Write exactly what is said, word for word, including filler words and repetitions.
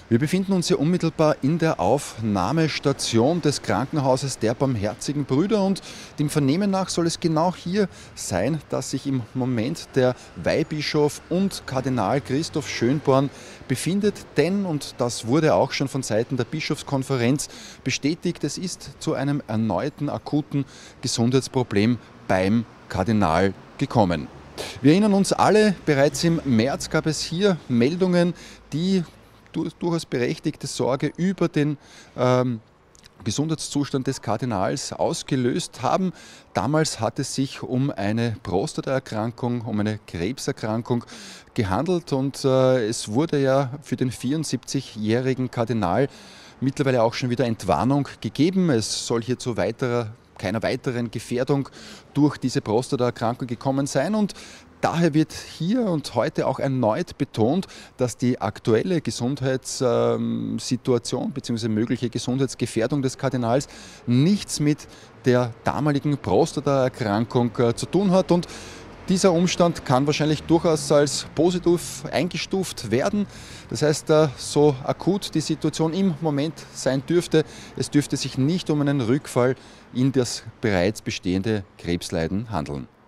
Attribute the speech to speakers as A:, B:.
A: Wir befinden uns hier unmittelbar in der Aufnahmestation des Krankenhauses der Barmherzigen Brüder und dem Vernehmen nach soll es genau hier sein, dass sich im Moment der Weihbischof und Kardinal Christoph Schönborn befindet, denn, und das wurde auch schon von Seiten der Bischofskonferenz bestätigt, es ist zu einem erneuten akuten Gesundheitsproblem beim Kardinal gekommen. Wir erinnern uns alle, bereits im März gab es hier Meldungen, die durchaus berechtigte Sorge über den ähm, Gesundheitszustand des Kardinals ausgelöst haben. Damals hat es sich um eine Prostataerkrankung, um eine Krebserkrankung gehandelt und äh, es wurde ja für den vierundsiebzigjährigen Kardinal mittlerweile auch schon wieder Entwarnung gegeben. Es soll hier zu weiterer keiner weiteren Gefährdung durch diese Prostataerkrankung gekommen sein und daher wird hier und heute auch erneut betont, dass die aktuelle Gesundheitssituation bzw. mögliche Gesundheitsgefährdung des Kardinals nichts mit der damaligen Prostataerkrankung zu tun hat und dieser Umstand kann wahrscheinlich durchaus als positiv eingestuft werden. Das heißt, so akut die Situation im Moment sein dürfte, es dürfte sich nicht um einen Rückfall in das bereits bestehende Krebsleiden handeln.